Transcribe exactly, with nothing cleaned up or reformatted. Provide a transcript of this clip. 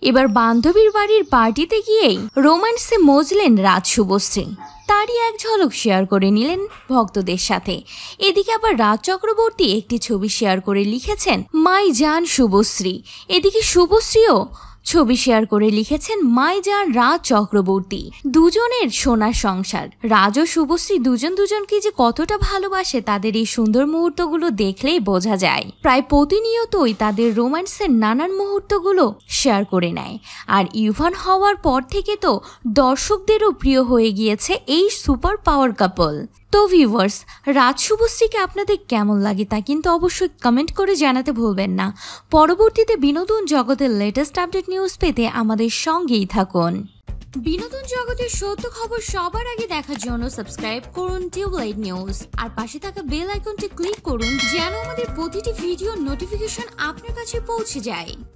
এবার বান্ধবীর বাড়ির পার্টিতে গিয়েই রোম্যান্সে মজলেন রাজ শুভশ্রী। তারই এক ঝলক শেয়ার করে নিলেন ভক্তদের সাথে। এদিকে আবার রাজ চক্রবর্তী একটি ছবি শেয়ার করে লিখেছেন মাই জান শুভশ্রী। এদিকে শুভশ্রীও ছবি শেয়ার করে লিখেছেন মাই জান রাজ চক্রবর্তী। দুজনের সোনার সংসার। রাজ ও শুভশ্রী দুজন দুজনকে যে কতটা ভালোবাসে তাদের এই সুন্দর মুহূর্তগুলো দেখলেই বোঝা যায়। প্রায় প্রতিনিয়তই তাদের রোম্যান্সের নানান মুহূর্তগুলো শেয়ার করে নেয়। আর ইউভান হওয়ার পর থেকে তো দর্শকদেরও প্রিয় হয়ে গিয়েছে এই সুপার পাওয়ার কাপল। তো ভিউয়ার্স, রাজ শুভশ্রীকে আপনাদের কেমন লাগে তা কিন্তু অবশ্যই কমেন্ট করে জানাতে ভুলবেন না। পরবর্তীতে বিনোদন জগতের লেটেস্ট আপডেট নিউজ পেতে আমাদের সঙ্গেই থাকুন। বিনোদন জগতের সত্য খবর সবার আগে দেখার জন্য সাবস্ক্রাইব করুন টিউবলাইট নিউজ আর পাশে থাকা বেল আইকনটি ক্লিক করুন যেন আমাদের প্রতিটি ভিডিওর নোটিফিকেশন আপনার কাছে পৌঁছে যায়।